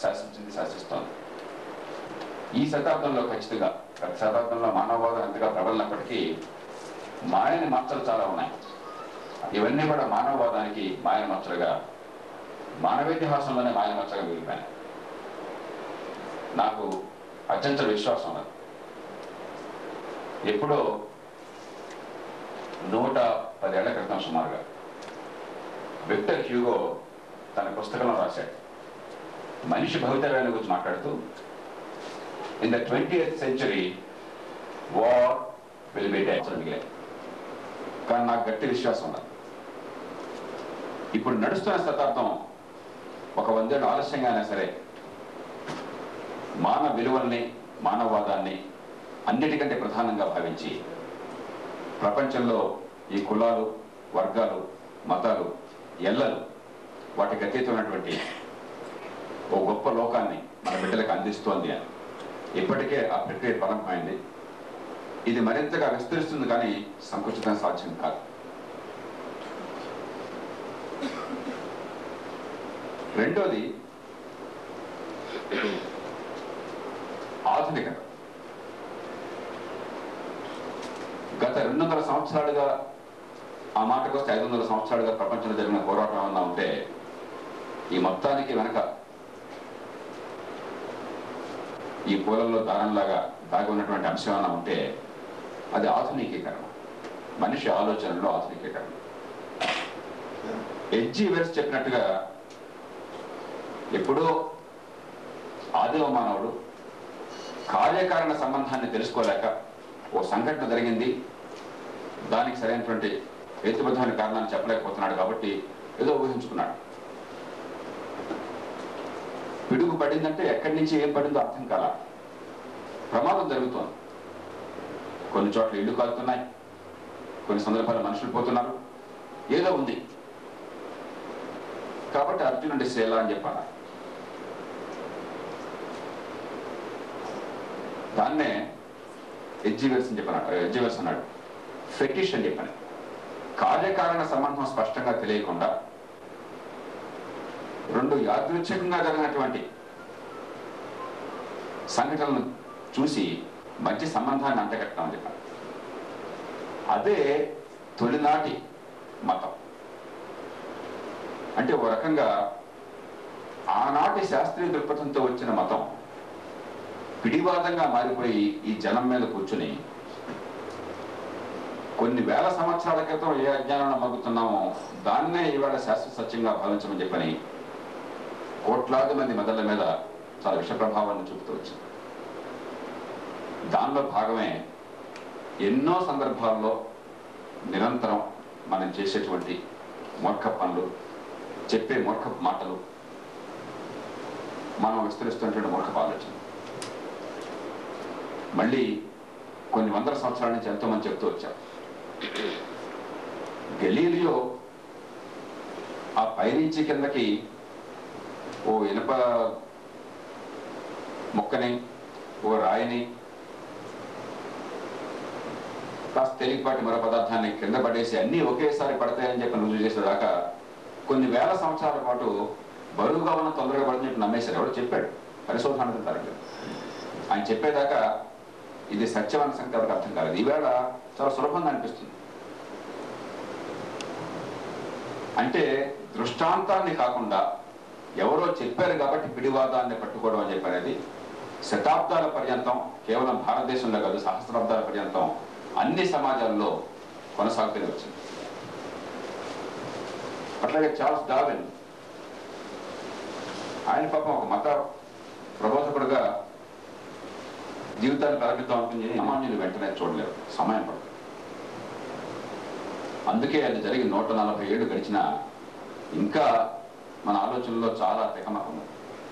శాసించింది, శాసిస్తోంది. ఈ శతాబ్దంలో ఖచ్చితంగా గత శతాబ్దంలో మానవవాదం ఎంతగా ప్రబలినప్పటికీ మాయని మచ్చలు చాలా ఉన్నాయి. ఇవన్నీ కూడా మానవవాదానికి మాయన మచ్చలుగా, మానవేతిహాసంలోనే మాయన మచ్చగా మిగిలిపోయాయి. నాకు అత్యంత విశ్వాసం ఉన్నది. ఎప్పుడో 110 ఏళ్ల క్రితం సుమారుగా విక్టర్ హ్యూగో తన పుస్తకంలో రాశాడు. మనిషి భవితవ్యాన్ని గురించి మాట్లాడుతూ, in the 20th century war will be dead మిగిలాయి. కానీ నాకు గట్టి విశ్వాసం ఉన్నది, ఇప్పుడు నడుస్తున్న శతాబ్దం ఒక 100 ఏళ్ళు ఆలస్యంగా అయినా సరే మానవ విలువల్ని, మానవవాదాన్ని అన్నిటికంటే ప్రధానంగా భావించి ప్రపంచంలో ఈ కులాలు, వర్గాలు, మతాలు, ఎల్లలు వాటికి అతీతమైనటువంటి ఓ గొప్ప లోకాన్ని మన బిడ్డలకు అందిస్తోంది అని ఇప్పటికే ఆ ప్రక్రియ ప్రారంభమైంది. ఇది మరింతగా విస్తరిస్తుంది, కానీ సంకుచితం సాధ్యం కాదు. రెండోది ఆధునికత. గత 200 సంవత్సరాలుగా, ఆ మాటకు వస్తే 500 సంవత్సరాలుగా ప్రపంచంలో జరిగిన పోరాటం ఏమన్నా ఉంటే, ఈ మొత్తానికి వెనక ఈ పూలల్లో దారంలాగా దాగి ఉన్నటువంటి అంశం ఏమన్నా ఉంటే అది ఆధునికీకరణ, మనిషి ఆలోచనలో ఆధునికీకరణ. హెచ్జి వెల్స్ చెప్పినట్టుగా ఎప్పుడో ఆదిమ మానవుడు కార్యకారణ సంబంధాన్ని తెలుసుకోలేక ఓ సంఘటన జరిగింది, దానికి సరైనటువంటి హేతుబద్ధమైన కారణాన్ని చెప్పలేకపోతున్నాడు కాబట్టి ఏదో ఊహించుకున్నాడు. పిడుగు పడిందంటే ఎక్కడి నుంచి ఏం పడిందో అర్థం కాల. ప్రమాదం జరుగుతోంది, కొన్ని చోట్ల ఇళ్ళు కాలుతున్నాయి, కొన్ని సందర్భాల్లో మనుషులు పోతున్నారు, ఏదో ఉంది కాబట్టి అర్జునుడి శేల అని చెప్పాను. దాన్నే హెచ్జివెల్స్ అన్నాడు ఫెటిష్ అని చెప్పాను. కార్యకారణ సంబంధం స్పష్టంగా తెలియకుండా రెండు యాదృచ్ఛికంగా జరిగినటువంటి సంఘటనలను చూసి మంచి సంబంధాన్ని అంటగట్టడం అని చెప్పాను. అదే తొలినాటి మతం. అంటే ఓ రకంగా ఆనాటి శాస్త్రీయ దృక్పథంతో వచ్చిన మతం పిడివాదంగా మారిపోయి ఈ జనం మీద కూర్చుని కొన్ని వేల సంవత్సరాల క్రితం ఏ అజ్ఞానంలో మగ్గుతున్నామో దాన్నే ఇవాళ శాస్త్ర సత్యంగా భావించమని చెప్పని కోట్లాది మంది మెదళ్ళ మీద చాలా విష ప్రభావాన్ని చూపుతూ వచ్చింది. దానిలో భాగమే ఎన్నో సందర్భాల్లో నిరంతరం మనం చేసేటువంటి మూర్ఖ పనులు, చెప్పే మూర్ఖ మాటలు, మనం విస్తరిస్తున్నటువంటి మూర్ఖ ఆలోచన. మళ్ళీ కొన్ని వందల సంవత్సరాల నుంచి ఎంతోమంది చెప్తూ వచ్చారు. గెలీలియో ఆ పైనుంచి కిందకి ఓ ఇనుప మొక్కని, ఓ రాయిని, కాస్త తేలికపాటి మరో పదార్థాన్ని కింద పడేసి అన్నీ ఒకేసారి పడతాయని చెప్పి రుజువు చేసేదాకా కొన్ని వేల సంవత్సరాల పాటు బరువుగా ఉన్న తొందరగా పడుతున్నట్టు నమ్మేశారు. ఎవరు చెప్పాడు? పరిశోధన తరగతి. ఆయన చెప్పేదాకా ఇది సత్యమైన సంగతి ఎవరికి అర్థం కాలేదు. ఈవేళ చాలా సులభంగా అనిపిస్తుంది. అంటే దృష్టాంతాన్ని కాకుండా ఎవరో చెప్పారు కాబట్టి పిడివాదాన్ని పట్టుకోవడం అని చెప్పనేది శతాబ్దాల పర్యంతం, కేవలం భారతదేశంలో కాదు సహస్రాబ్దాల పర్యంతం అన్ని సమాజాల్లో కొనసాగుతూనే వచ్చింది. అట్లాగే చార్ల్స్ డార్విన్, ఆయన పాపం ఒక మత ప్రబోధకుడుగా జీవితాన్ని ప్రారంభిద్దాం అనుకుని సామాన్యులు వెంటనే చూడలేరు, సమయం పడుతుంది. అందుకే అది జరిగి 140 ఏళ్ళు గడిచినా ఇంకా మన ఆలోచనలో చాలా తికమక ఉంది.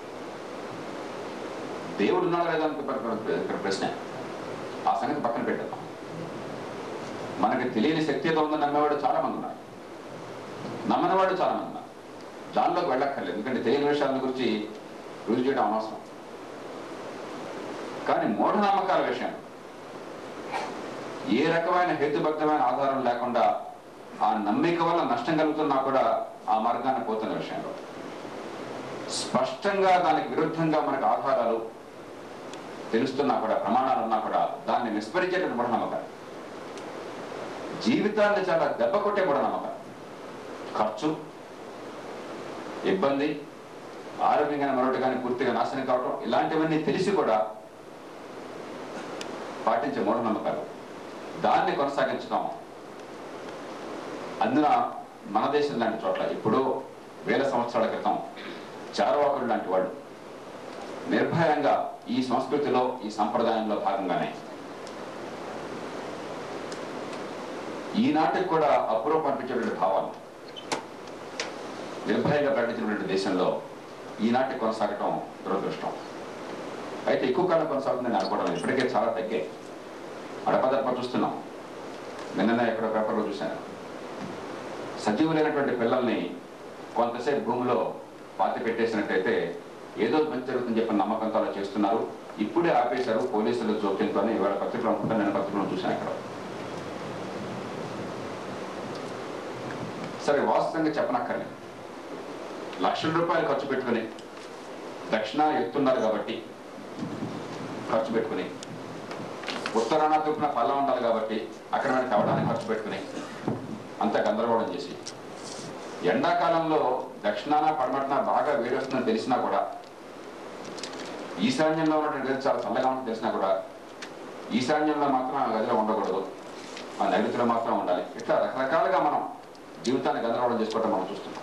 దేవుడు ఉన్నాడు లేదా ఇక్కడ ప్రశ్న, ఆ సంగతి పక్కన పెట్టేద్దాం. మనకి తెలియని శక్తి ఏదో ఉందని నమ్మేవాడు చాలా మంది ఉన్నారు, నమ్మనివాడు చాలా మంది ఉన్నారు. దానిలోకి వెళ్ళక్కర్లేదు, ఎందుకంటే తెలియని విషయాల గురించి రుజువు చేయడం అనవసరం. కానీ మూఢనమ్మకాల విషయం ఏ రకమైన హేతుబద్ధమైన ఆధారం లేకుండా ఆ నమ్మిక వల్ల నష్టం కలుగుతున్నా కూడా ఆ మార్గాన్ని పోతున్న విషయంలో స్పష్టంగా దానికి విరుద్ధంగా మనకు ఆధారాలు తెలుస్తున్నా కూడా, ప్రమాణాలు ఉన్నా కూడా దాన్ని విస్మరించేటువంటి మూఢనమ్మకాలు, జీవితాన్ని చాలా దెబ్బ కొట్టే మూఢనమ్మకాలు, ఖర్చు, ఇబ్బంది, ఆరోగ్యంగా మరొకటి కానీ పూర్తిగా నాశనం కావడం, ఇలాంటివన్నీ తెలిసి కూడా పాటించే మూఢనమ్మకాలు, దాన్ని కొనసాగించడం. అందున మన దేశం లాంటి చోట్ల ఇప్పుడు వేల సంవత్సరాల క్రితం చార్వాకులు లాంటి వాళ్ళు నిర్భయంగా ఈ సంస్కృతిలో, ఈ సంప్రదాయంలో భాగంగానే ఈనాటికి కూడా అపూర్వం అనిపించేటువంటి భావాలు నిర్భయంగా ప్రకటించినటువంటి దేశంలో ఈనాటికి కొనసాగటం దురదృష్టం. అయితే ఎక్కువ కాలం కొనసాగుతుందని అనుకోవడం ఇప్పటికే చాలా తగ్గాయి. అడపదడప చూస్తున్నాం. నిన్ననే ఎక్కడ పేపర్లో చూశాను, సజీవులైనటువంటి పిల్లల్ని కొంతసేపు భూమిలో పాతి పెట్టేసినట్టయితే ఏదో మంచి జరుగుతుందని చెప్పిన నమ్మకంతో అలా చేస్తున్నారు. ఇప్పుడే ఆపేశారు పోలీసులు జోక్యంతో అని ఇవాళ పత్రికలో అనుకుంటా, నేను పత్రికలో చూశాను. అక్కడ సరే వాస్తవంగా చెప్పనక్కర్లేదు, లక్షల రూపాయలు ఖర్చు పెట్టుకుని దక్షిణ ఎత్తున్నారు కాబట్టి ఖర్చు పెట్టుకుని, ఉత్తరాన తూపున పళ్ళం ఉండాలి కాబట్టి అక్కడ మనకి తవ్వడానికి ఖర్చు పెట్టుకుని అంతా గందరగోళం చేసి, ఎండాకాలంలో దక్షిణాన పడమటిన బాగా వేడి వస్తుందని తెలిసినా కూడా, ఈశాన్యంలో ఉన్నటువంటి గది చాలా చల్లగా ఉంటుందని తెలిసినా కూడా ఈశాన్యంలో మాత్రం ఆ గదిలో ఉండకూడదు, ఆ నైరుతిలో మాత్రం ఉండాలి. ఇట్లా రకరకాలుగా మనం జీవితాన్ని గందరగోళం చేసుకోవటం మనం చూస్తున్నాం.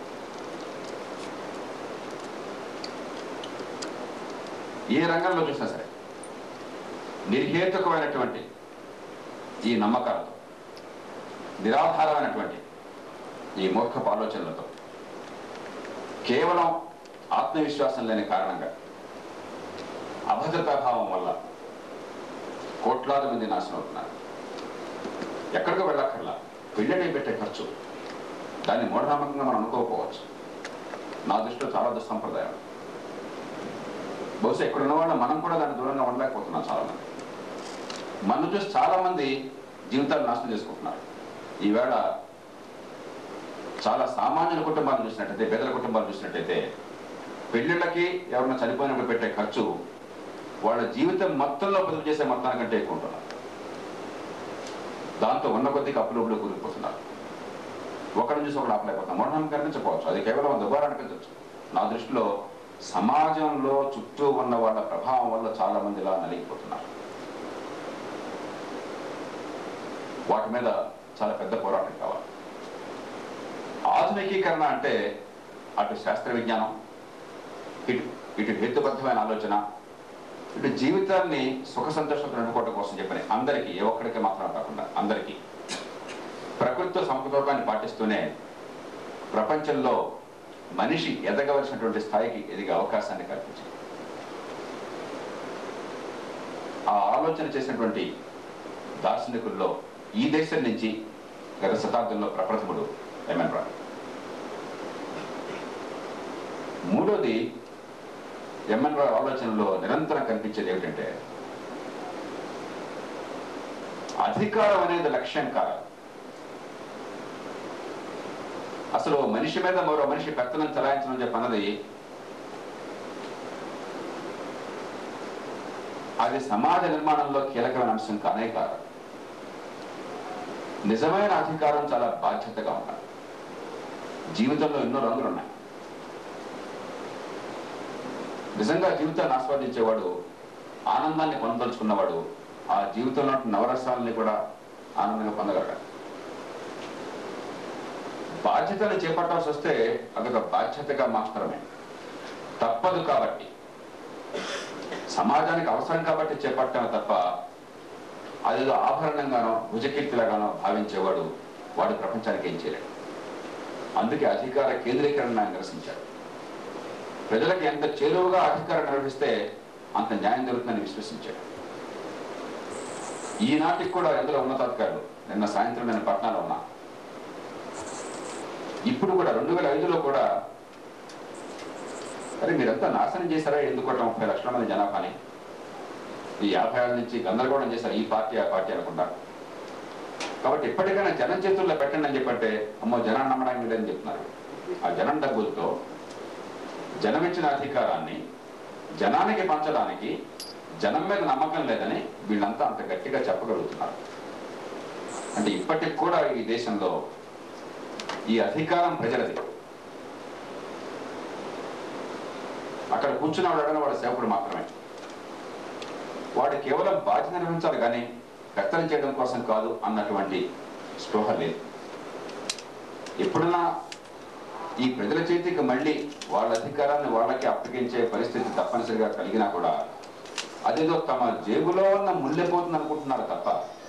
ఏ రంగంలో చూసినా సరే నిర్హేతుకమైనటువంటి ఈ నమ్మకాలతో, నిరాధారమైనటువంటి ఈ మూర్ఖపు ఆలోచనలతో, కేవలం ఆత్మవిశ్వాసం లేని కారణంగా, అభద్రతాభావం వల్ల కోట్లాది మంది నాశనం అవుతున్నారు. ఎక్కడికో వెళ్ళక్కర్లా, పెళ్ళి పెట్టే ఖర్చు, దాన్ని మూఢనమ్మకంగా మనం అనుకోకపోవచ్చు. నా దృష్టిలో చాలా దుస్సంప్రదాయం. బహుశా ఇక్కడ ఉన్న వాళ్ళు మనం కూడా దాన్ని దూరంగా ఉండలేకపోతున్నాం. చాలా మంది మన చూసి చాలా మంది జీవితాలు నాశనం చేసుకుంటున్నారు. ఈవేళ చాలా సామాన్యుల కుటుంబాలు చూసినట్టయితే, పేదల కుటుంబాలు చూసినట్టయితే, పెళ్లిళ్ళకి ఎవరైనా చనిపోయినప్పుడు పెట్టే ఖర్చు వాళ్ళ జీవితం మొత్తంలో పొదుపు చేసే మొత్తానికంటే ఎక్కువ ఉంటున్నారు. దాంతో ఉన్న కొద్దిగా అప్పులు కూలిపోతున్నారు. ఒకరిని చూసి ఒకరు ఆపలేకపోతున్నాం. మూఢనమ్మకం కనిపించకపోవచ్చు, అది కేవలం దుబారా అనిపించవచ్చు. నా దృష్టిలో సమాజంలో చుట్టూ ఉన్న వాళ్ళ ప్రభావం వల్ల చాలా మంది ఇలా నలిగిపోతున్నారు. వాటి మీద చాలా పెద్ద పోరాటం కావాలి. ఆధునికీకరణ అంటే అటు శాస్త్ర విజ్ఞానం, ఇటు హేతుబద్ధమైన ఆలోచన, ఇటు జీవితాన్ని సుఖ సంతోషంతో నడుపుకోవడం కోసం చెప్పని అందరికీ, ఏ ఒక్కడికి మాత్రం కాకుండా అందరికీ ప్రకృతితో సమతూకాన్ని పాటిస్తూనే ప్రపంచంలో మనిషి ఎదగవలసినటువంటి స్థాయికి ఎదిగే అవకాశాన్ని కల్పించింది. ఆ ఆలోచన చేసినటువంటి దార్శనికుల్లో ఈ దేశం నుంచి గత శతాబ్దంలో ప్రప్రథముడు ఎంఎన్ రాయ్. మూడోది, ఎంఎన్ రాయ్ ఆలోచనలో నిరంతరం కనిపించేది ఏమిటంటే, అధికారం అనేది లక్ష్యం కాదు. అసలు మనిషి మీద మరో మనిషి పెత్తనం చలాయించడం చెప్పన్నది అది సమాజ నిర్మాణంలో కీలకమైన అంశం కానే కాదు. నిజమైన అధికారం చాలా బాధ్యతగా ఉండాలి. జీవితంలో ఎన్నో రంగులు ఉన్నాయి. నిజంగా జీవితాన్ని ఆస్వాదించేవాడు, ఆనందాన్ని పొందదలుచుకున్నవాడు ఆ జీవితంలో నవరసాలని కూడా ఆనందంగా పొందగలగాలి. బాధ్యతలు చేపట్టాల్సి వస్తే అదొక బాధ్యతగా మాత్రమే, తప్పదు కాబట్టి, సమాజానికి అవసరం కాబట్టి చేపట్టాను తప్ప అదేదో ఆభరణంగానో భుజకీర్తిలాగానో భావించేవాడు వాడు ప్రపంచానికి ఏం చేయలేడు. అందుకే అధికార కేంద్రీకరణ నిరసించాడు. ప్రజలకు ఎంత చేరువుగా అధికారం నిర్వహిస్తే అంత న్యాయం జరుగుతుందని విశ్వసించాడు. ఈనాటికి కూడా ఎందరో ఉన్నతాధికారులు, నిన్న సాయంత్రం నేను పట్నాలో ఉన్నా, ఇప్పుడు కూడా 2005లో కూడా అరే మీరంతా నాశనం చేశారా, ఎందుకు 30 లక్షల మంది జనాభాని ఈ 50 నుంచి గందరగోళం చేశారు, ఈ పార్టీ ఆ పార్టీ అనుకుంటా. కాబట్టి ఇప్పటికైనా జనం చేతుల్లో పెట్టండి అని చెప్పంటే, అమ్మో జనాన్ని నమ్మడానికి లేదని చెప్తున్నారు. ఆ జనం డబ్బులతో జనమిచ్చిన అధికారాన్ని జనానికి పంచడానికి జనం మీద నమ్మకం లేదని వీళ్ళంతా అంత గట్టిగా చెప్పగలుగుతున్నారు. అంటే ఇప్పటికి కూడా ఈ దేశంలో ఈ అధికారం ప్రజలది. అక్కడ కూర్చున్నవాడు వాడు సేవకుడు మాత్రమే. వాడు కేవలం బాధ్యత నిర్వహించాలి కానీ కర్తవ్యం చేయడం కోసం కాదు అన్నటువంటి స్పృహ లేదు. ఎప్పుడన్నా ఈ ప్రజల చేతికి మళ్ళీ వాళ్ళ అధికారాన్ని వాళ్ళకి అప్పగించే పరిస్థితి తప్పనిసరిగా కలిగినా కూడా అదేదో తమ జేబులో ఉన్న ముళ్ళెపోతుంది అనుకుంటున్నారు తప్ప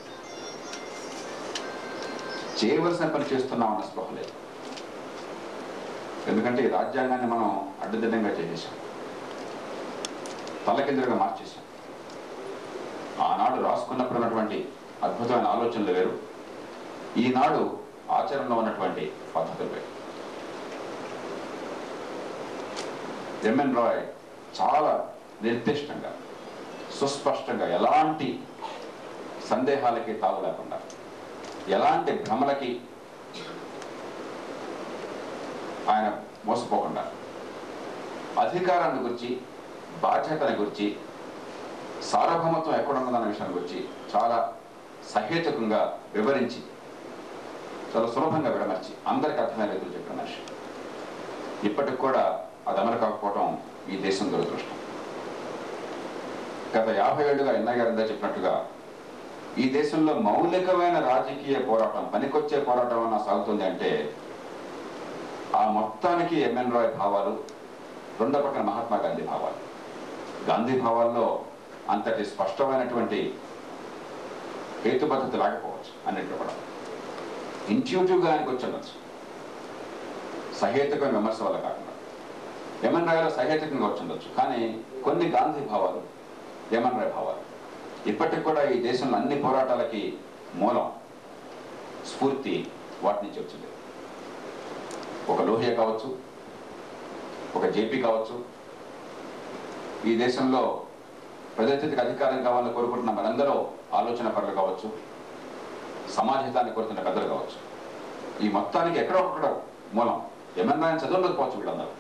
చేయవలసిన పని చేస్తున్నామన్న స్పృహ లేదు. ఎందుకంటే ఈ రాజ్యాంగాన్ని మనం అడ్డదిడ్డంగా చేసేసాం, తలకిందులుగా మార్చేసాం. ఆనాడు రాసుకున్నప్పుడు ఉన్నటువంటి అద్భుతమైన ఆలోచనలు వేరు, ఈనాడు ఆచరణలో ఉన్నటువంటి పద్ధతులు వేరు. ఎంఎన్ రాయ్ చాలా నిర్దిష్టంగా సుస్పష్టంగా ఎలాంటి సందేహాలకి తావు లేకుండా ఎలాంటి భ్రమలకి ఆయన మోసపోకుండా అధికారాన్ని గురించి బాధ్యతని గురించి సార్వభౌమత్వం ఎక్కడున్నదన్న విషయాన్ని గురించి చాలా సహేతుకంగా వివరించి చాలా సులభంగా విడమర్చి అందరికి అర్థమైన రీతిలో చెప్పిన మనిషి. ఇప్పటికి కూడా అది అమలు కాకపోవడం ఈ దేశం దురదృష్టం. గత 50 ఏళ్లుగా ఎన్నయ్య గారు చెప్పినట్టుగా ఈ దేశంలో మౌలికమైన రాజకీయ పోరాటం, పనికొచ్చే పోరాటం అన్న సాగుతుంది అంటే ఆ మొత్తానికి ఎంఎన్ రాయ్ భావాలు, రెండో పక్కన మహాత్మా గాంధీ భావాలు. గాంధీ భావాల్లో అంతటి స్పష్టమైనటువంటి హేతుబద్ధత లేకపోవచ్చు, అన్నింటిలో కూడా ఇంట్యూటివ్గా ఆయనకు వచ్చి సహేతుకమైన విమర్శ వల్ల కాకుండా. ఎంఎన్ రాయ్లో సహేతుకంగా వచ్చిండొచ్చు, కానీ కొన్ని గాంధీ భావాలు, ఎంఎన్ రాయ్ భావాలు ఇప్పటికి కూడా ఈ దేశంలో అన్ని పోరాటాలకి మూలం, స్ఫూర్తి వాటి నుంచి వచ్చింది. ఒక లోహియా కావచ్చు, ఒక జేపీ కావచ్చు, ఈ దేశంలో ప్రజాతికి అధికారం కావాలని కోరుకుంటున్న మనందరూ ఆలోచన పరులు కావచ్చు, సమాజహితాన్ని కోరుతున్న పెద్దలు కావచ్చు. ఈ మొత్తానికి ఎక్కడో ఒకక్కడ మూలం ఎంఎన్ రాయ్ చదవలేకపోవచ్చు వీళ్ళందరూ.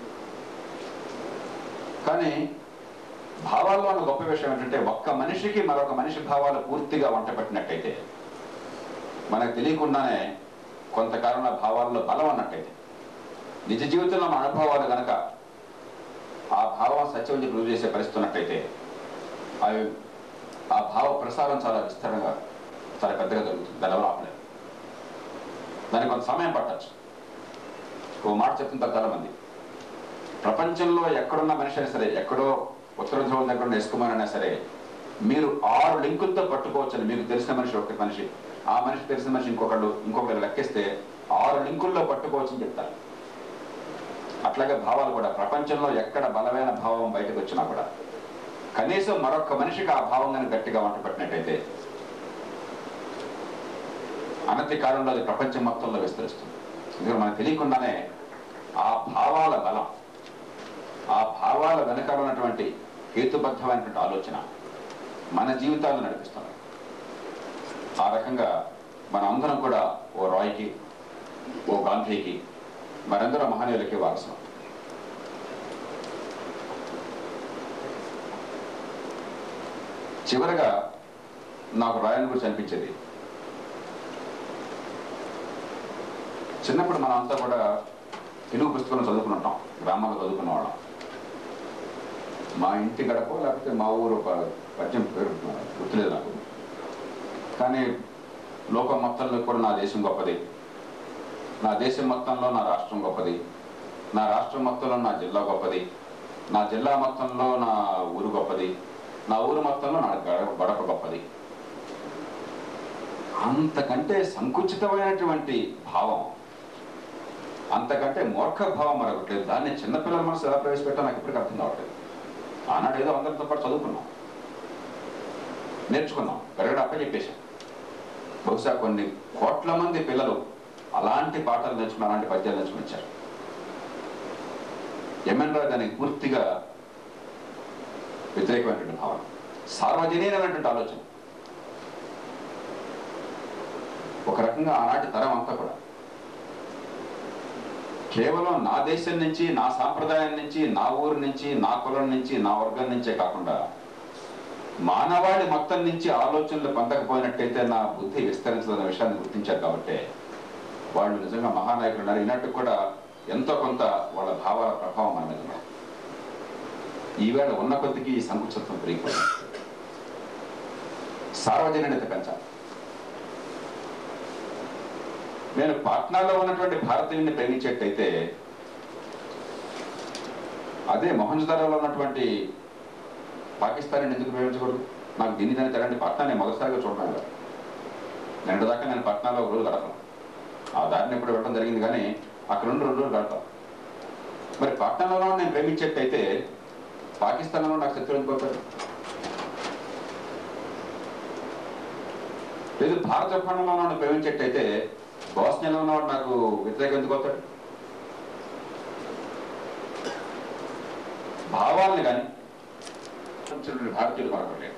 కానీ భావాల్లో ఉన్న గొప్ప విషయం ఏంటంటే ఒక్క మనిషికి మరొక మనిషి భావాలు పూర్తిగా వంట పెట్టినట్టయితే మనకు తెలియకుండానే కొంతకాలంలో భావాల్లో బలం అన్నట్టయితే, నిజ జీవితంలో మన అనుభవాలు కనుక ఆ భావం సత్యం చెప్పి రుజువు చేసే పరిస్థితి ఉన్నట్టయితే అవి ఆ భావ ప్రసారం చాలా విస్తరంగా చాలా పెద్దగా జరుగుతుంది. దానివల్ల ఆపలేదు. దానికి కొంత సమయం పట్టచ్చు. ఓ మాట చెప్తుంటారు చాలా మంది, ప్రపంచంలో ఎక్కడున్న మనిషి అయినా సరే, ఎక్కడో ఉత్తర ధ్రువం దగ్గర ఉన్న ఎస్కుమారైనా సరే, మీరు 6 లింకులతో పట్టుకోవచ్చని. మీకు తెలిసిన మనిషి ఒక మనిషి, ఆ మనిషి తెలిసిన మనిషి ఇంకొకరు లెక్కిస్తే 6 లింకుల్లో పట్టుకోవచ్చని చెప్తారు. అట్లాగే భావాలు కూడా ప్రపంచంలో ఎక్కడ బలమైన భావం బయటకు వచ్చినా కూడా కనీసం మరొక మనిషికి ఆ భావం కానీ గట్టిగా వంట పెట్టినట్టయితే అనతి కాలంలో అది ప్రపంచం మొత్తంలో విస్తరిస్తుంది. ఎందుకంటే మనకు తెలియకుండానే ఆ భావాల బలం, ఆ భావాల వెనకాల ఉన్నటువంటి హేతుబద్ధమైనటువంటి ఆలోచన మన జీవితాలను నడిపిస్తున్నాయి. ఆ రకంగా మన అందరం కూడా ఓ రాయ్కి, ఓ గాంధీకి, మరెందరో మహనీయులకి వారసులం. చివరగా నాకు రాయని గురించి అనిపించేది, చిన్నప్పుడు మనం అంతా కూడా తెలుగు పుస్తకంలో చదువుకుని ఉంటాం, గ్రామాల్లో చదువుకున్న వాళ్ళం. మా ఇంటి గడప లేకపోతే మా ఊరు ఒక పద్యం పేరు గుర్తులేదు నాకు, కానీ లోకం మొత్తంలో కూడా నా దేశం గొప్పది, నా దేశం మొత్తంలో నా రాష్ట్రం గొప్పది, నా రాష్ట్రం మొత్తంలో నా జిల్లా గొప్పది, నా జిల్లా మొత్తంలో నా ఊరు గొప్పది, నా ఊరు మొత్తంలో నా గడప గొప్పది. అంతకంటే సంకుచితమైనటువంటి భావం, అంతకంటే మూర్ఖ భావం మరొకటి లేదు. దాన్ని చిన్నపిల్లల మనసు ఎలా ప్రవేశపెట్టా నాకు ఇప్పటికీ అర్థం కావట్లేదు. ఆనాడు ఏదో అందరితో పాటు చదువుకున్నాం, నేర్చుకున్నాం, పెరగడ అప్పచెప్పేశాం. బహుశా కొన్ని కోట్ల మంది పిల్లలు అలాంటి పాటలు నేర్చుకుని, అలాంటి పద్యాలు నేర్చుకుని వచ్చారు. ఎంఎన్ రాయ్ దానికి పూర్తిగా వ్యతిరేకమైనటువంటి భావన, సార్వజనీయమైనటువంటి ఆలోచన. ఒక రకంగా ఆనాటి తరం అంతా కూడా కేవలం నా దేశం నుంచి, నా సాంప్రదాయం నుంచి, నా ఊరు నుంచి, నా కులం నుంచి, నా వర్గం నుంచే కాకుండా మానవాళి మొత్తం నుంచి ఆలోచనలు పొందకపోయినట్టయితే నా బుద్ధి విస్తరించదన్న విషయాన్ని గుర్తించారు. కాబట్టి వాళ్ళు నిజంగా మహానాయకులు ఉన్నారు. ఈనాటికి కూడా ఎంతో కొంత వాళ్ళ భావాల ప్రభావం మన మీద ఉన్నారు. ఈవేళ ఉన్న కొద్దికి ఈ సంకుచిత్వం పెరిగిపోయింది. సార్వజనీయత పెంచాలి. నేను పాట్నాలో ఉన్నటువంటి భారతీయుని ప్రేమించేట్టయితే అదే మొహంజదారోలో ఉన్నటువంటి పాకిస్తానీ ఎందుకు ప్రేమించకూడదు? నాకు దీని దాన్ని తెలండి. పాట్నా నేను మొదటిసారిగా చూడడం కదా. నిన్నటి దాకా నేను పాట్నాలో ఒక రోజు గడపను. ఆ దారిని ఎప్పుడు వెళ్ళడం జరిగింది, కానీ అక్కడ నుండి 2 రోజులు గడపను. మరి పాట్నాలో నేను ప్రేమించేట్టయితే పాకిస్తాన్లో నాకు శత్రువు ఎందుకు అవుతాడు? లేదు, భారత ఖండంలో నన్ను ప్రేమించేట్టయితే బోస్నియాలో ఉన్నవాడు నాకు వ్యతిరేకం ఎందుకు అవుతాడు? భావాలని కానీ భారతీయులు మరొకలేదు.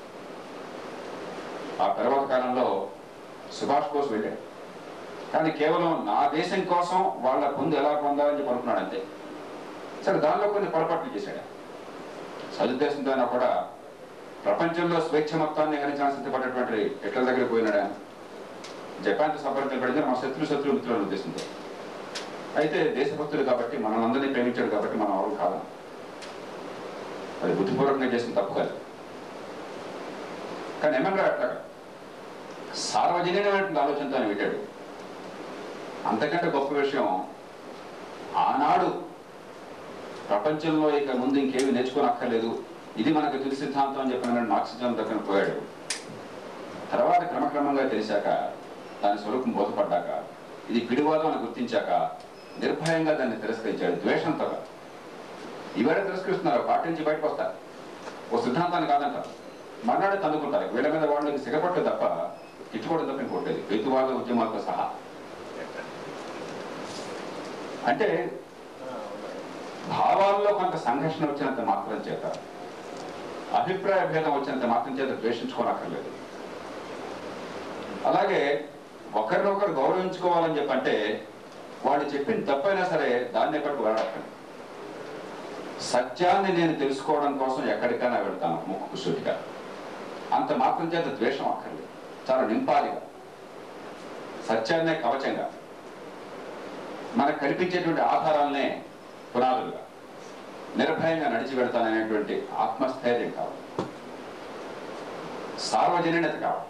ఆ తర్వాత కాలంలో సుభాష్ బోస్ వెళ్ళాడు, కానీ కేవలం నా దేశం కోసం వాళ్ళ పొందు ఎలా పొందాలని చెప్పి అనుకున్నాడు అంతే. సరే, దానిలో కొన్ని పొరపాట్లు చేశాడు. సదుద్దేశంతో అయినా కూడా ప్రపంచంలో స్వేచ్ఛ మొత్తాన్ని హరించాలని సిద్ధపడేటువంటి హిట్లర్ దగ్గరికి పోయినాడు. జపాన్తో సంపర్కం పెడితే మా శత్రు మిత్రులను ఉద్దేశంతో. అయితే దేశభక్తులు కాబట్టి మనల్ని ప్రేమించాడు కాబట్టి మనం ఎవరు కాదు. అది బుద్ధిపూర్వకంగా చేసిన తప్పు కాదు. కానీ ఏమన్నా అట్లా సార్వజనీయమైనటువంటి ఆలోచనతో ఆయన పెట్టాడు. అంతకంటే గొప్ప విషయం, ఆనాడు ప్రపంచంలో ఇక ముందు ఇంకేమి నేర్చుకోనక్కర్లేదు, ఇది మనకు తుది సిద్ధాంతం అని చెప్పిన మార్క్సిజం దగ్గర పోయాడు. తర్వాత క్రమక్రమంగా తెలిసాక, దాని స్వరూపం బోధపడ్డాక, ఇది పిడివాదం అని గుర్తించాక నిర్భయంగా దాన్ని తిరస్కరించాడు. ద్వేషంతో ఈవేళ తిరస్కరిస్తున్నారు, పార్టీ నుంచి బయటకు వస్తారు, ఓ సిద్ధాంతాన్ని కాదంటారు, మర్నాడు తందుకుంటారు. వీళ్ళ మీద వాళ్ళకి సిగపట్టు తప్ప ఇట్టుకోవడం తప్ప ఇంకోట్లేదు, హేతువాద ఉద్యమాలతో సహా. అంటే భావాల్లో కొంత సంఘర్షణ వచ్చినంత మాత్రం చేత, అభిప్రాయ భేదం వచ్చినంత మాత్రం చేత ద్వేషించుకోనక్కర్లేదు. అలాగే ఒకరినొకరు గౌరవించుకోవాలని చెప్పంటే వాళ్ళు చెప్పింది తప్పైనా సరే దాన్ని ఎక్కడికి వెళ్ళక్కర్లేదు. సత్యాన్ని నేను తెలుసుకోవడం కోసం ఎక్కడికైనా వెళ్తాను ముక్కుకు సూటిగా, అంత మాత్రం చేత ద్వేషం అక్కర్లేదు. చాలా నింపాలిగా, సత్యాన్నే కవచంగా, మనకు కనిపించేటువంటి ఆధారాలనే పునాదులుగా నిర్భయంగా నడిచి వెళ్తాననేటువంటి ఆత్మస్థైర్యం కావాలి, సార్వజనీయత కావాలి.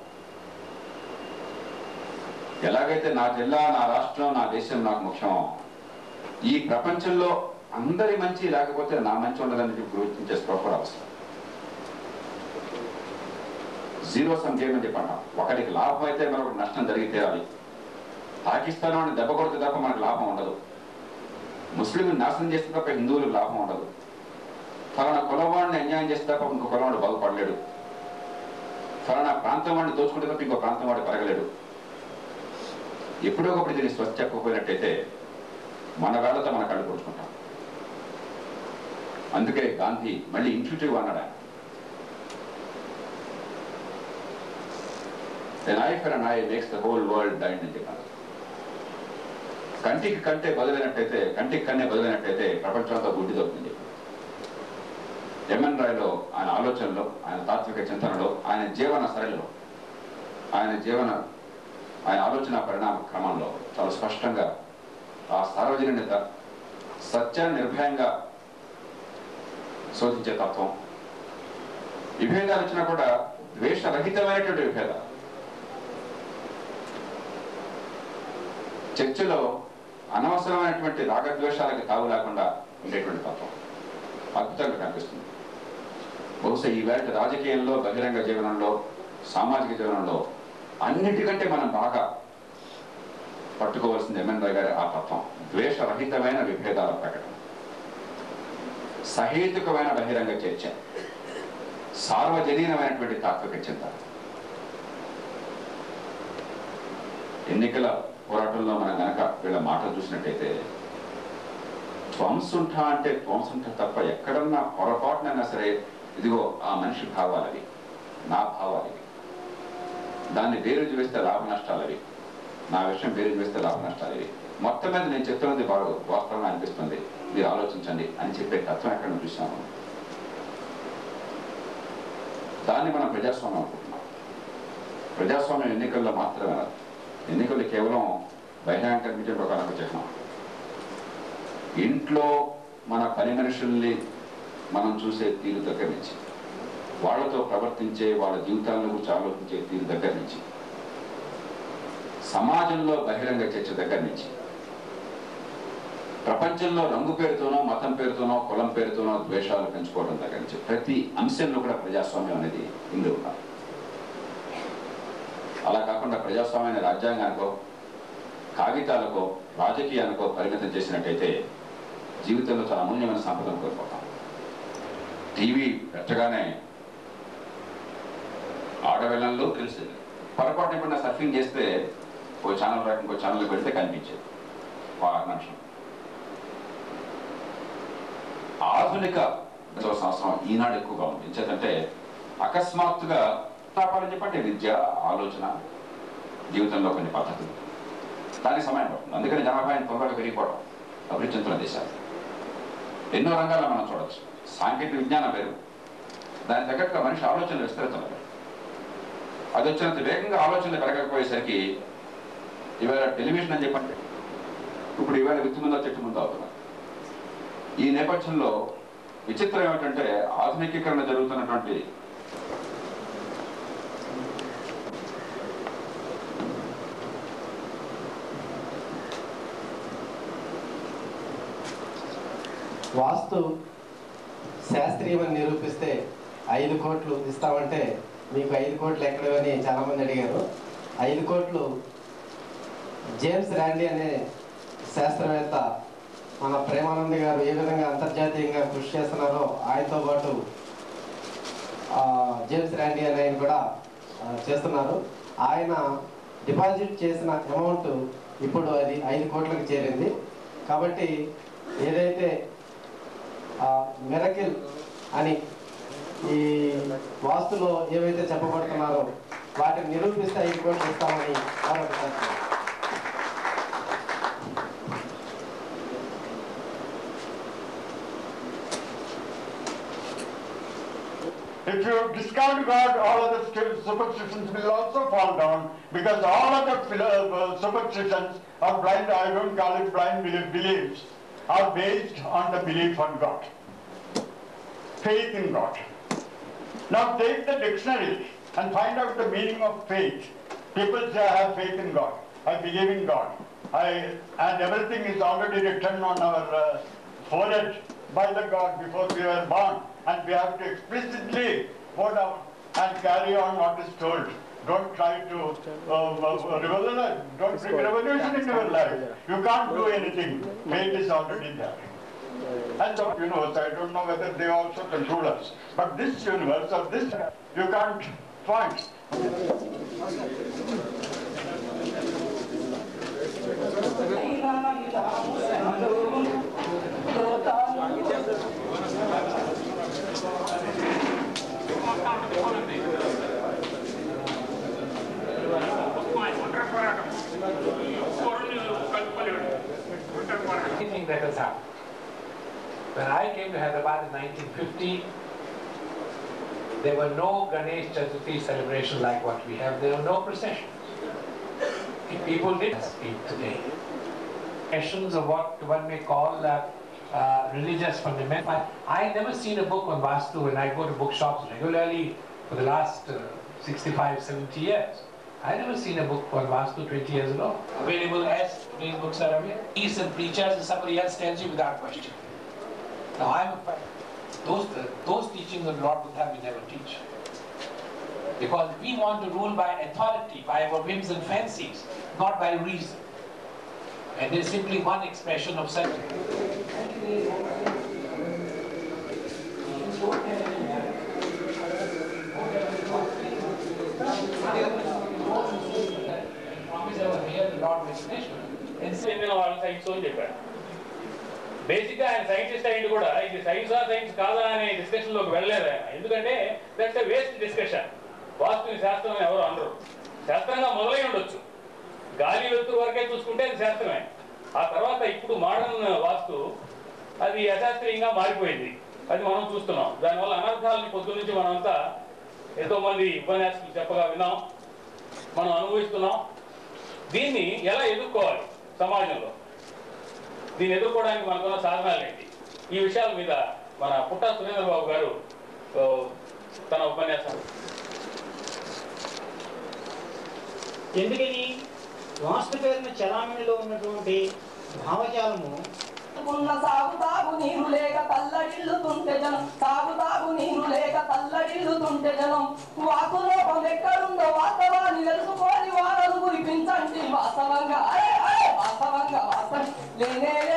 ఎలాగైతే నా జిల్లా, నా రాష్ట్రం, నా దేశం నాకు ముఖ్యమో, ఈ ప్రపంచంలో అందరి మంచి లేకపోతే నా మంచి ఉండదని గుర్తించే స్పృహ కూడా అవసరం. జీరో సమ్ గేమ్ అని చెప్పంటాం. ఒకరికి లాభం అయితే మరొకటి నష్టం జరిగి తీరాలి. పాకిస్తాన్ వాడిని దెబ్బ కొడితే తప్ప మనకు లాభం ఉండదు, ముస్లింలు నాశనం చేస్తే తప్ప హిందువులకు లాభం ఉండదు, ఫలానా కులం వాడిని అన్యాయం చేస్తే తప్ప ఇంకో కులం వాడు బాగుపడలేడు, ఫలానా ప్రాంతం వాడిని దోచుకుంటే తప్ప ఇంకో ప్రాంతం వాడు పెరగలేడు. ఎప్పుడో ఒకప్పుడు దీన్ని స్వచ్ఛ చెప్పకపోయినట్టయితే మన వేళతో మన కళ్ళు పోల్చుకుంటాం. అందుకే గాంధీ మళ్ళీ ఇంట్యూటివ్ అన్నాడు. An eye for an eye makes the whole world blind అని చెప్పారు. కంటికి కన్నే బదులైనట్టయితే ప్రపంచంతో గుడ్డి దొరుకుతుంది. ఎంఎన్ రాయ్లో ఆయన ఆలోచనలో, ఆయన తాత్విక చింతనలో, ఆయన జీవన సరళిలో, ఆయన ఆలోచన పరిణామ క్రమంలో చాలా స్పష్టంగా ఆ సార్వజనీయత, సత్యాన్ని నిర్భయంగా శోధించే తత్వం, విభేదాలు వచ్చినా కూడా ద్వేషరహితమైనటువంటి విభేదాలు, చర్చలో అనవసరమైనటువంటి రాగద్వేషాలకు తావు లేకుండా ఉండేటువంటి తత్వం అద్భుతంగా కనిపిస్తుంది. బహుశా ఈవేళ రాజకీయంలో, బహిరంగ జీవనంలో, సామాజిక జీవనంలో అన్నిటికంటే మనం బాగా పట్టుకోవాల్సింది ఎంఎన్ రాయ్ గారి ఆ తత్వం. ద్వేషరహితమైన విభేదాల ప్రకటన, సహేతుకమైన బహిరంగ చర్చ, సార్వజనీనమైనటువంటి తాత్విక చింతన. ఎన్నికల పోరాటంలో మనం గనక వీళ్ళ మాటలు చూసినట్టయితే ధ్వంసుంఠ అంటే ధ్వంసుంఠ తప్ప ఎక్కడన్నా పొరపాటునైనా సరే ఇదిగో ఆ మనిషి భావాలవి, నా భావాలవి, దాన్ని బేరీజు వేస్తే లాభ నష్టాలవి, నా విషయం బేరీజు వేస్తే లాభ నష్టాలవి, మొత్తం మీద నేను చెప్తున్నది బాగా వాస్తవంగా అనిపిస్తుంది, మీరు ఆలోచించండి అని చెప్పే తత్వం ఎక్కడ చూసాము. దాన్ని మనం ప్రజాస్వామ్యం అనుకుంటున్నాం. ప్రజాస్వామ్యం ఎన్నికల్లో మాత్రమే, ఎన్నికలు కేవలం బహిరంగ కనిపించే ఒక చిహ్నం. ఇంట్లో మన పని మనుషుల్ని మనం చూసే తీరు దగ్గర నుంచి, వాళ్ళతో ప్రవర్తించే, వాళ్ళ జీవితాలను గురించి ఆలోచించే తీరు దగ్గర నుంచి, సమాజంలో బహిరంగ చర్చ దగ్గర నుంచి, ప్రపంచంలో రంగు పేరుతోనో మతం పేరుతోనో కులం పేరుతోనో ద్వేషాలు పెంచుకోవడం దగ్గర నుంచి ప్రతి అంశంలో కూడా ప్రజాస్వామ్యం అనేది ఇందులో ఉండాలి. అలా కాకుండా ప్రజాస్వామ్యాన్ని రాజ్యాంగానికో కాగితాలకో రాజకీయానికో పరిమితం చేసినట్టయితే జీవితంలో చాలా అమూల్యమైన సంపదను కోల్పోతాం. టీవీ పెట్టగానే ఆడపిల్లల్లో తెలిసింది, పొరపాటు ఎప్పుడైనా సర్ఫింగ్ చేస్తే ఓ ఛానల్ రాక ఇంకో ఛానల్ పెడితే కనిపించేది నిమిషం. ఆధునిక సంవత్సరం ఈనాడు ఎక్కువగా ఉంది. ఎందుకంటే అకస్మాత్తుగా తాపాలని చెప్పంటే విద్య, ఆలోచన, జీవితంలో కొన్ని పద్ధతులు, దానికి సమయం పడుతుంది. అందుకని జనాభాని తొందరగా పెరిగిపోవడం అభివృద్ధి చెందుతున్న దేశాలు ఎన్నో రంగాల్లో మనం చూడవచ్చు. సాంకేతిక విజ్ఞానం వేరు, దాని తగ్గట్టుగా మనిషి ఆలోచనలు విస్తరిస్తున్నారు. అది వచ్చినంత వేగంగా ఆలోచనలు పెరగకపోయేసరికి ఇవాళ టెలివిజన్ అని చెప్పండి, ఇప్పుడు ఇవాళ విత్తు ముందు చెట్టు ముందు అవుతున్నారు. ఈ నేపథ్యంలో విచిత్రం ఏమిటంటే ఆధునికీకరణ జరుగుతున్నటువంటి వాస్తు శాస్త్రీయమని నిరూపిస్తే 5 కోట్లు ఇస్తామంటే మీకు 5 కోట్లు ఎక్కడవని చాలామంది అడిగారు. 5 కోట్లు జేమ్స్ ర్యాండీ అనే శాస్త్రవేత్త, మన ప్రేమానంద్ గారు ఏ విధంగా అంతర్జాతీయంగా కృషి చేస్తున్నారో ఆయనతో పాటు జేమ్స్ ర్యాండీ అనే ఆయన కూడా చేస్తున్నారు. ఆయన డిపాజిట్ చేసిన అమౌంట్ ఇప్పుడు అది 5 కోట్లకు చేరింది. కాబట్టి ఏదైతే మిరకిల్ అని ఈ వాస్తులో ఏవైతే చెప్పబడుతున్నారో వాటిని నిరూపిస్తే 5 కోట్లు ఇస్తామని మరొకసారి. If you discard God, all of the superstitions will also fall down, because all of the superstitions or blind, I don't call it blind beliefs, are based on the belief on God, faith in God. Now take the dictionary and find out the meaning of faith. People say, I have faith in God, I believe in God, and everything is already written on our forehead by the God before we were born, and we have to explicitly go down and carry on what is told. Don't try to revolutionize, don't bring revolution in your life. You can't do anything, faith is already there. And so universe, I don't know whether they also control us, but this universe or this, you can't find. Anything that has happened. When I came to Hyderabad in 1950, there were no Ganesh Chaturthi celebrations like what we have. There were no processions. People did speak today. Questions of what one may call religious fundamental. I never seen a book on Vastu when I go to bookshops regularly for the last 65, 70 years. I never seen a book on Vastu 20 years ago. Available as today's books are available. Priests and preachers and somebody else tells you without question. Now those teachings of Lord Buddha we never teach. Because we want to rule by authority, by our whims and fancies, not by reason. And there is simply one expression of such. బేసిక్గా ఆయన scientist అయింది కూడా ఇది science కాదా అనే discussion లోకి వెళ్ళలేదు ఆయన. ఎందుకంటే దట్స్ ఎ వేస్ట్ డిస్కషన్. వాస్తుని శాస్త్రం ఎవరు అనరు. శాస్త్రంగా మొదలై ఉండొచ్చు, గాలి వెలుతురు వరకే చూసుకుంటే అది శాస్త్రమే. ఆ తర్వాత ఇప్పుడు మోడర్న్ వాస్తు అది అశాస్త్రీయంగా మారిపోయింది. అది మనం చూస్తున్నాం. దానివల్ల అనర్థాలని పొద్దు నుంచి మనమంతా ఎంతో మంది ఉపన్యాసాలు చెప్పగా విన్నాం, మనం అనుభవిస్తున్నాం. దీన్ని ఎలా ఎదుర్కోవాలి సమాజంలో, దీన్ని ఎదుర్కోవడానికి మనకున్న సాధనాలు ఏంటి, ఈ విషయాల మీద మన పుట్టా సురేంద్ర బాబు గారు తన ఉపన్యాసం. ఎందుకని వాస్తు పేరున చలామణిలో ఉన్నటువంటి భావజాలము సాగు నీరు లేక తల్లడిల్లుతుంటే జనం, సాగు నీరు లేక తల్లడిల్లుతుంటే జనం, వాకులోపం ఎక్కడుందో వాస్తవాన్ని తెలుసుకొని వారలు కురిపించండి. వాస్తవంగా వాస్తవం లేనే